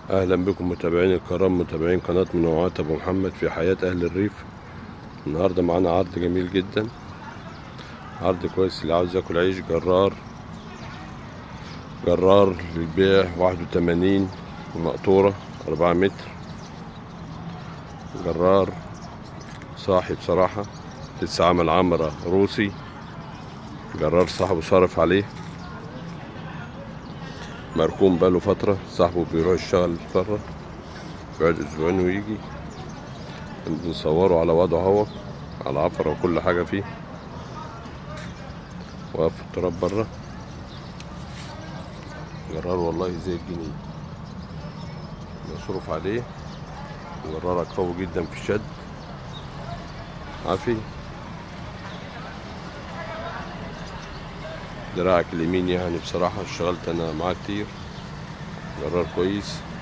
اهلا بكم متابعين الكرام، متابعين قناة منوعات ابو محمد في حياة اهل الريف. النهاردة معانا عرض جميل جدا، عرض كويس. اللي عاوز ياكل عيش جرار للبيع 81 مقطورة 4 متر. جرار صاحي بصراحة، لسه عمل عمرة روسي. جرار صاحبه صارف عليه، مركون بقاله فترة. صاحبه بيروح يشتغل بره، بيقعد اسبوعين ويجي. بنصوره على وضعه هو، على عفرة وكل حاجة فيه، واقف في التراب بره. جرار والله زي الجنيه، مصروف عليه. جرارك قوي جدا في الشد، عافي. دراعك اليمين يعني بصراحة اشتغلت انا معاه كتير. جرار كويس.